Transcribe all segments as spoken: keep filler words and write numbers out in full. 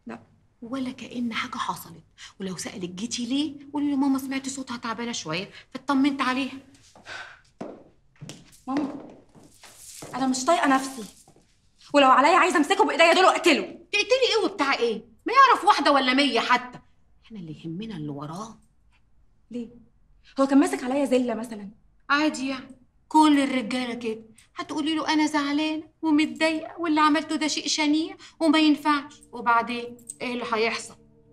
لا. ولا كأن حاجة حصلت، ولو سألك جيتي ليه قولي له ماما سمعت صوتها تعبانة شوية فاطمنت عليها. ماما انا مش طايقه نفسي، ولو عليا عايزه امسكه بايديا دول واقتله. تقتلي ايه وبتاع ايه؟ ما يعرف واحدة ولا مية حتى، احنا اللي يهمنا اللي وراه. ليه؟ هو كان ماسك عليا زله مثلا؟ عادي يعني، كل الرجالة كده. هتقولي له انا زعلانة ومتضايقة واللي عملته ده شيء شنيع وما ينفعش، وبعدين ايه اللي هيحصل؟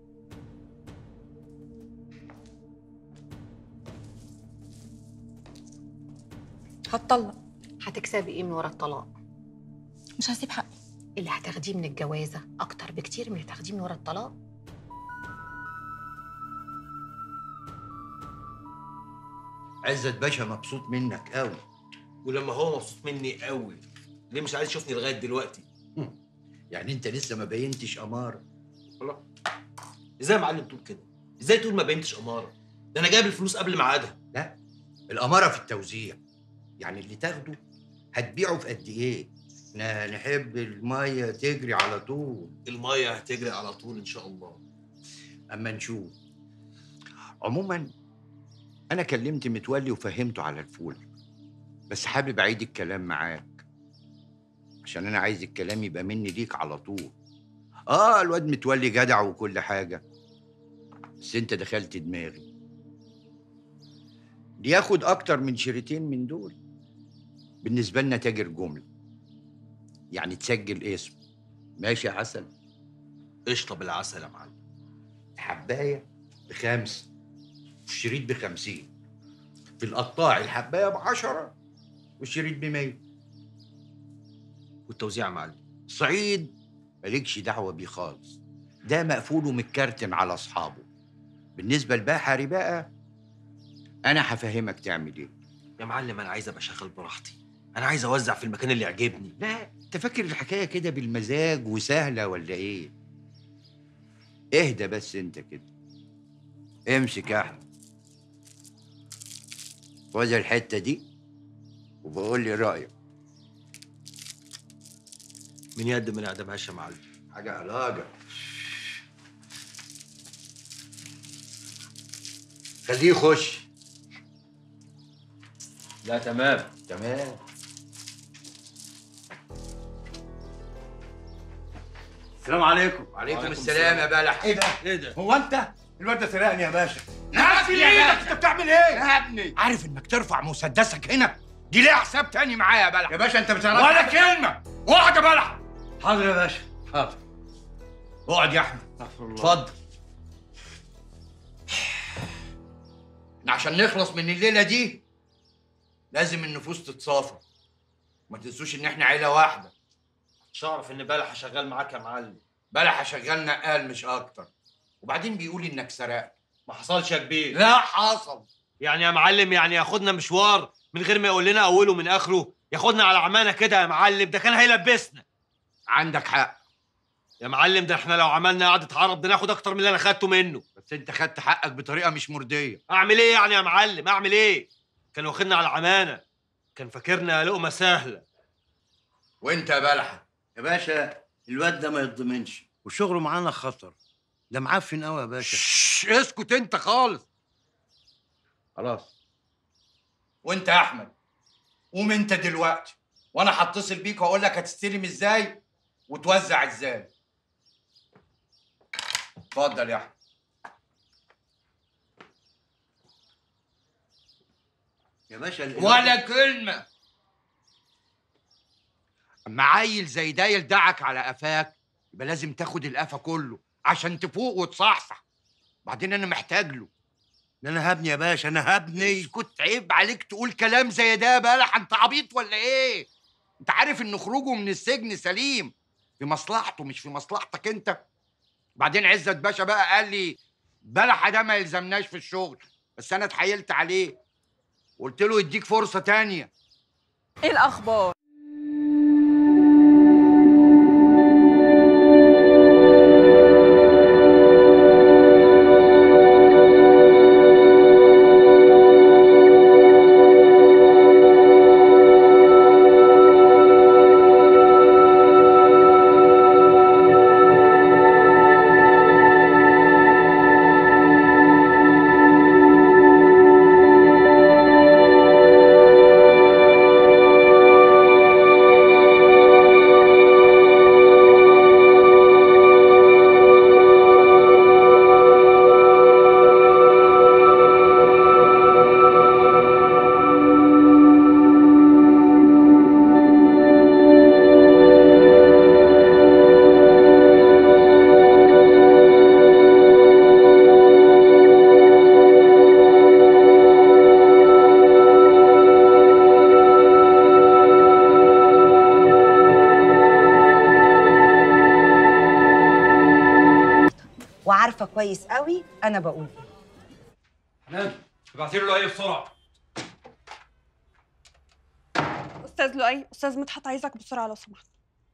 هتطلق. هتكسبي ايه من ورا الطلاق؟ مش هسيب حقي. اللي هتاخديه من الجوازة اكتر بكتير من اللي هتاخديه من ورا الطلاق. عزت باشا مبسوط منك قوي. ولما هو مبسوط مني قوي ليه مش عايز يشوفني لغايه دلوقتي؟ يعني انت لسه ما بينتش اماره؟ الله، ازاي يا معلم تقول كده؟ ازاي تقول ما بينتش اماره؟ ده انا جايب الفلوس قبل ميعادها. لا، الاماره في التوزيع. يعني اللي تاخده هتبيعه في قد ايه؟ احنا نحب الميه تجري على طول. الميه هتجري على طول ان شاء الله. اما نشوف. عموما انا كلمت متولي وفهمته على الفول، بس حابب اعيد الكلام معاك عشان انا عايز الكلام يبقى مني ليك على طول. اه الواد متولي جدع وكل حاجه، بس انت دخلت دماغي. اللي ياخد اكتر من شريطين من دول بالنسبه لنا تاجر جمله، يعني تسجل اسم. ماشي يا عسل؟ قشطه بالعسل يا معلم. الحبايه بخمسه والشريط بخمسين. في القطاع الحبايه بعشره والشريط بمية. والتوزيع يا معلم؟ صعيد مالكش دعوه بيه خالص، ده مقفول ومتكرتن على اصحابه. بالنسبه لبحري بقى انا هفهمك تعمل ايه. يا معلم انا عايز ابقى شغال براحتي، انا عايز اوزع في المكان اللي يعجبني. لا، انت فاكر الحكايه كده بالمزاج وسهله ولا ايه؟ اهدى بس انت كده. امسك يا احمد، خد الحته دي وبقول لي رايك. من يد ما نعدمهاش يا معلم. حاجه علاجه. خليه يخش. لا تمام تمام. السلام عليكم. وعليكم السلام يا بلح. ايه ده؟ ايه ده؟ هو انت؟ الواد ده سرقني يا باشا. نفسي نفسي ايدك، انت بتعمل ايه؟ يا ابني عارف انك ترفع مسدسك هنا دي ليها حساب تاني معايا يا بلح. يا باشا انت بتعرف ولا كلمه. اقعد يا بلح. حاضر يا باشا، حاضر. اقعد يا احمد. استغفر الله. اتفضل. إحنا عشان نخلص من الليله دي لازم النفوس تتصافى. ما تنسوش ان احنا عيله واحده. مش هعرف ان بلح شغال معاك يا معلم. بلح شغال نقال مش اكتر، وبعدين بيقول انك سرقت. ما حصلش يا كبير. لا حصل. يعني يا معلم يعني ياخدنا مشوار من غير ما يقول لنا اوله من اخره؟ ياخدنا على عمانه كده يا معلم؟ ده كان هيلبسنا. عندك حق يا معلم، ده احنا لو عملنا قعده عرب بناخد اكتر من اللي انا خدته منه. بس انت خدت حقك بطريقه مش مرضيه. اعمل ايه يعني يا معلم؟ اعمل ايه؟ كان واخدنا على عمانه، كان فاكرنا لقمه سهله. وانت يا بلحه؟ يا باشا الواد ده ما يتضمنش وشغله معانا خطر، ده معفن قوي يا باشا. شش، اسكت انت خالص. خلاص. وانت يا احمد قوم انت دلوقتي، وانا هتصل بيك واقول لك هتستلم ازاي وتوزع ازاي. اتفضل يا احمد. يا باشا ولا كلمه. اما عيل زي ده يلدعك على قفاك يبقى لازم تاخد القفا كله عشان تفوق وتصحصح. بعدين انا محتاج له. ده انا هبني يا باشا، انا هبني. اسكت، عيب عليك تقول كلام زي ده يا بلح. انت عبيط ولا ايه؟ انت عارف ان خروجه من السجن سليم في مصلحته مش في مصلحتك انت. بعدين عزت باشا بقى قال لي بلح ده ما يلزمناش في الشغل، بس انا اتحايلت عليه وقلت له يديك فرصه تانيه. ايه الاخبار؟ وعارفه كويس قوي انا بقول ايه. حنان ابعتي له لؤي بسرعه. استاذ لؤي، استاذ مدحت عايزك بسرعه لو سمحت.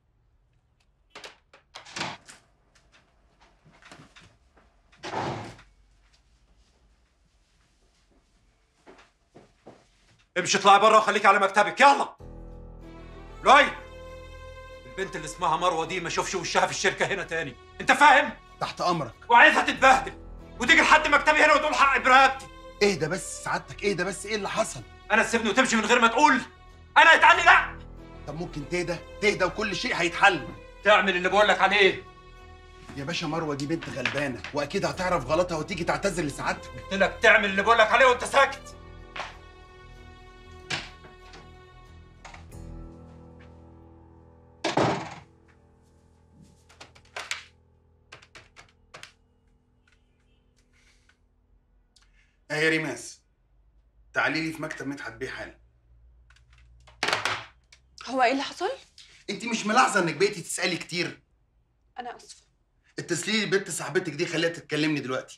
امشي اطلعي بره وخليكي على مكتبك يلا. لؤي البنت اللي اسمها مروه دي ما اشوفش وشها في الشركه هنا تاني، انت فاهم؟ تحت امرك. وعايزها تتبهدل وتيجي لحد مكتبي هنا وتقول حق برقبتي. اهدى بس سعادتك، اهدى بس، ايه اللي حصل؟ انا تسيبني وتمشي من غير ما تقول؟ انا يتعني لا. طب ممكن تهدى تهدى وكل شيء هيتحل. تعمل اللي بقول لك عليه. يا باشا مروه دي بنت غلبانه واكيد هتعرف غلطها وتيجي تعتذر لسعادتك. قلت لك تعمل اللي بقول لك عليه وانت ساكت. اه يا ريماس، تعالي لي في مكتب مدحت بيه حالا. هو ايه اللي حصل؟ انت مش ملاحظه انك بقيتي تسالي كتير؟ انا اسفه. اتصلي لي بنت صاحبتك دي خليها تتكلمني دلوقتي.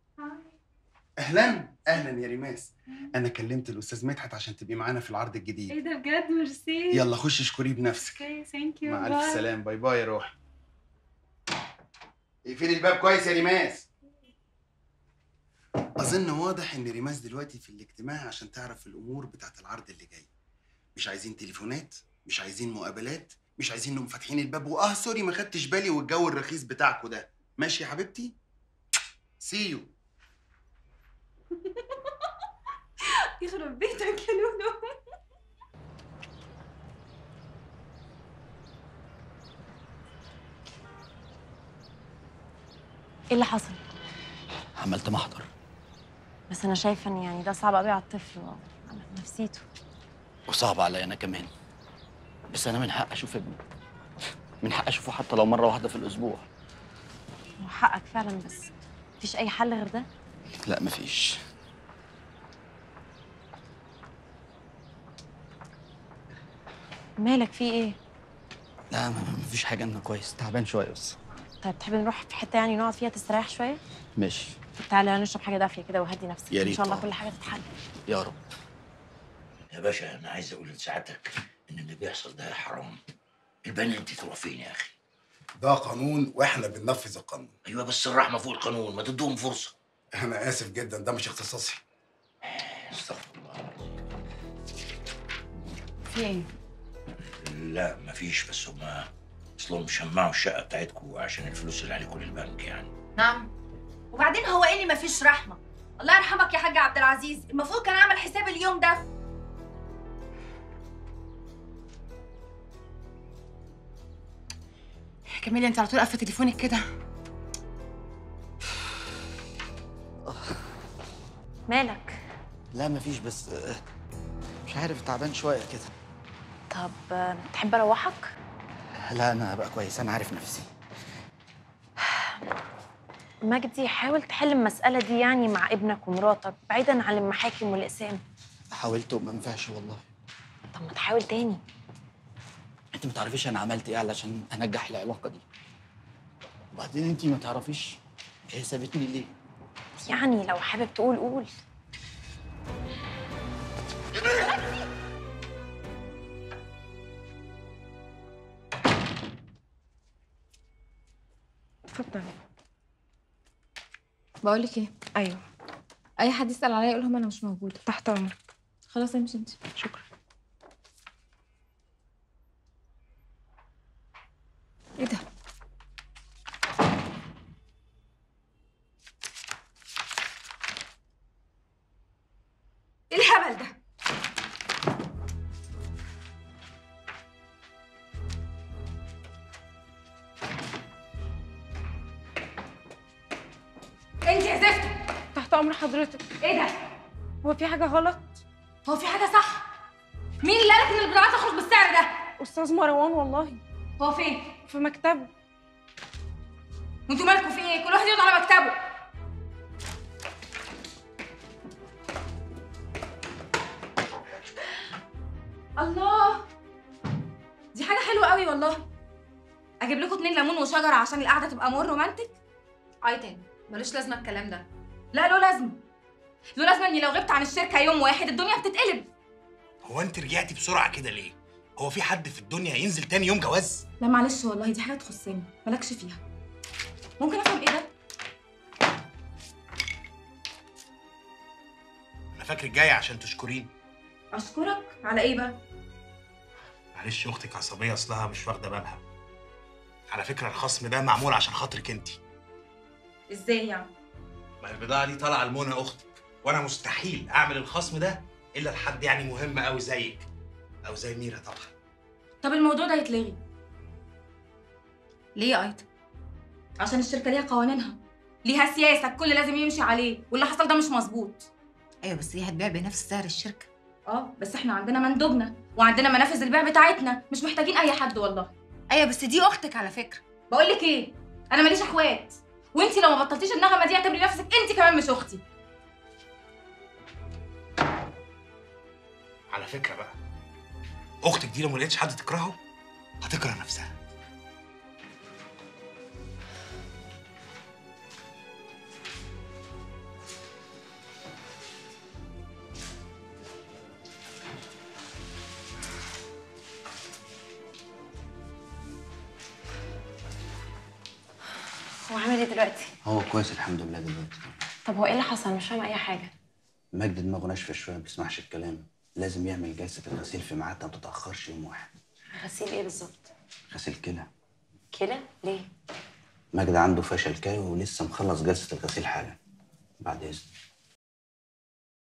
اهلا اهلا يا ريماس، انا كلمت الاستاذ مدحت عشان تبقي معانا في العرض الجديد. ايه ده بجد؟ ميرسي. يلا خشي اشكريه بنفسك. اوكي ثانك يو. مع الف سلامه، باي باي يا روحي. اقفلي الباب كويس يا ريماس. اظن واضح ان ريماس دلوقتي في الاجتماع عشان تعرف الامور بتاعت العرض اللي جاي. مش عايزين تليفونات، مش عايزين مقابلات، مش عايزين انهم فاتحين الباب. واه سوري ما خدتش بالي والجو الرخيص بتاعكوا ده. ماشي يا حبيبتي؟ سي يو. يخرب بيتك يا لولو. ايه اللي حصل؟ عملت محضر. بس انا شايفه ان يعني ده صعب قوي على الطفل وعلى نفسيته. وصعب عليا انا كمان، بس انا من حق اشوف ابني، من حق اشوفه حتى لو مره واحده في الاسبوع. هو حقك فعلا، بس مفيش اي حل غير ده؟ لا مفيش. مالك في ايه؟ لا مفيش حاجه، انا كويس، تعبان شويه بس. طيب تحب نروح في حته يعني نقعد فيها تستريح شويه؟ ماشي. تعالى نشرب حاجه دافيه كده وهدي نفسك. يا ريت. ان شاء الله طبعا. كل حاجه تتحل. يا رب. يا باشا انا عايز اقول لسعادتك ان اللي بيحصل ده حرام. البنت تروح فين يا اخي؟ ده قانون واحنا بننفذ القانون. ايوه بس الرحمه فوق القانون، ما تدوهم فرصه. انا اسف جدا، ده مش اختصاصي. استغفر الله العظيم. في ايه؟ لا مفيش، بس هما اصلهم شمعوا الشقه بتاعتكم عشان الفلوس اللي عليكم للبنك يعني. نعم. وبعدين هو ايه اللي مفيش رحمه؟ الله يرحمك يا حاج عبد العزيز، المفروض كان اعمل حساب اليوم ده. كميلي انت على طول قافله تليفونك كده. مالك؟ لا مفيش، بس مش عارف، تعبان شويه كده. طب تحب اروحك؟ لا انا هبقى كويس، انا عارف نفسي. مجدي حاول تحل المساله دي يعني مع ابنك ومراتك بعيدا عن المحاكم والاقسام. حاولت وما ينفعش والله. طب ما تحاول تاني. انت ما تعرفيش انا عملت ايه علشان انجح العلاقه دي. وبعدين انت ما تعرفيش هي سابتني ليه. يعني لو حابب تقول قول. اتفضل. بقول لك ايه؟ ايوه. اي حد يسال عليا يقول لهم انا مش موجوده. تحت امرك. خلاص امشي انت. شكرا. ايه ده؟ ايه الهبل ده؟ انت يا زفت. تحت امر حضرتك. ايه ده؟ هو في حاجه غلط؟ هو في حاجه صح؟ مين اللي قالك ان البضاعه تخرج بالسعر ده؟ استاذ مروان والله. هو فين؟ في مكتبه. وانتوا مالكوا في ايه؟ كل واحد يقعد على مكتبه. الله، دي حاجه حلوه قوي والله. اجيب لكم اتنين ليمون وشجره عشان القعده تبقى مور رومانتك. ايتن ملوش لازمه الكلام ده. لا له لازمه، له لازمه اني لو غبت عن الشركه يوم واحد الدنيا بتتقلب. هو انت رجعتي بسرعه كده ليه؟ هو في حد في الدنيا ينزل تاني يوم جواز؟ لا معلش والله دي حاجه تخصني مالكش فيها. ممكن افهم ايه ده؟ انا فاكرك جايه عشان تشكريني. اشكرك على ايه بقى؟ معلش اختك عصبيه اصلها مش واخده بالها. على فكره الخصم ده معمول عشان خاطرك انت. ازاي يعني؟ ما البضاعه دي طالعه لمنى اختك، وانا مستحيل اعمل الخصم ده الا لحد يعني مهم قوي زيك او زي ميرا طبعا. طب الموضوع ده يتلغي. ليه يا ايتن؟ عشان الشركه ليها قوانينها، ليها سياسه الكل لازم يمشي عليه، واللي حصل ده مش مظبوط. ايوه بس هي هتبيع بنفس سعر الشركه. اه بس احنا عندنا مندوبنا وعندنا منافذ البيع بتاعتنا، مش محتاجين اي حد والله. ايوه بس دي اختك على فكره. بقول لك ايه، انا ماليش اخوات، وانتي لو ما بطلتيش النغمه دي اعتبري نفسك انتي كمان مش اختي. على فكره بقى اختك دي لو ما لقيتش حد تكرهه هتكره نفسها. هو عامل ايه دلوقتي؟ هو كويس الحمد لله دلوقتي. طب هو ايه اللي حصل؟ مش فاهمه اي حاجه. مجد دماغه ناشفه شويه ما بيسمعش الكلام، لازم يعمل جلسه الغسيل في ميعادها ما تتاخرش يوم واحد. غسيل ايه بالظبط؟ غسيل كلى. كلى؟ ليه؟ مجد عنده فشل كلوي ولسه مخلص جلسه الغسيل حالا. بعد اذنك.